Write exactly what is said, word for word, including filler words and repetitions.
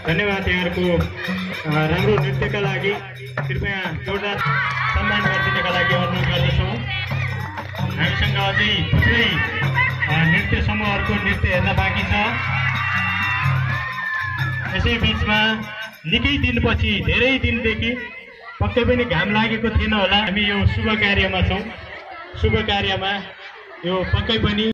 धन्यवाद यहाँहरूको राम्रो नृत्यका लागि। कृपया जोरदार सम्मान गरिदिनका लागि अनुरोध गर्दछौँ। हामीसँग अझै थुप्रै नृत्य समूहहरूको नृत्य हेर्न बाँकी छ। यसै बिचमा निकै दिनपछि, धेरै दिनदेखि पक्कै पनि घाम लागेको थिएन होला। हामी यो शुभ कार्यमा छौँ। शुभ कार्यमा यो पक्कै पनि